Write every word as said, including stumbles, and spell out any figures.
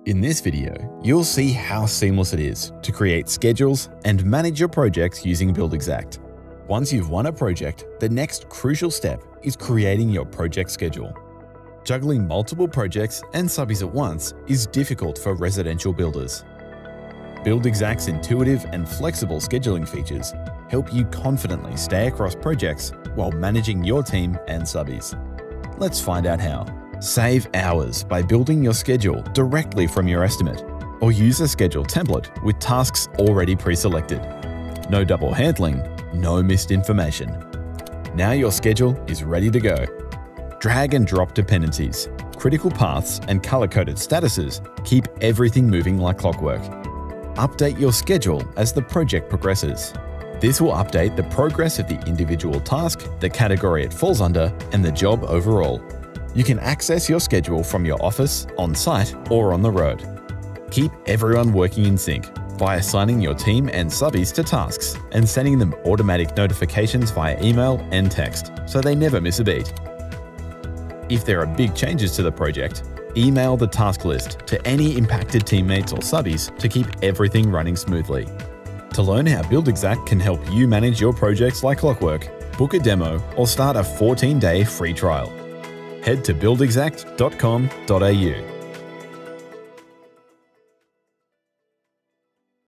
In this video, you'll see how seamless it is to create schedules and manage your projects using Buildxact. Once you've won a project, the next crucial step is creating your project schedule. Juggling multiple projects and subbies at once is difficult for residential builders. Buildxact's intuitive and flexible scheduling features help you confidently stay across projects while managing your team and subbies. Let's find out how. Save hours by building your schedule directly from your estimate, or use a schedule template with tasks already pre-selected. No double handling, no missed information. Now your schedule is ready to go. Drag and drop dependencies, critical paths, and color-coded statuses keep everything moving like clockwork. Update your schedule as the project progresses. This will update the progress of the individual task, the category it falls under, and the job overall. You can access your schedule from your office, on-site, or on the road. Keep everyone working in sync by assigning your team and subbies to tasks and sending them automatic notifications via email and text so they never miss a beat. If there are big changes to the project, email the task list to any impacted teammates or subbies to keep everything running smoothly. To learn how Buildxact can help you manage your projects like clockwork, book a demo or start a fourteen day free trial. Head to buildxact dot com dot A U.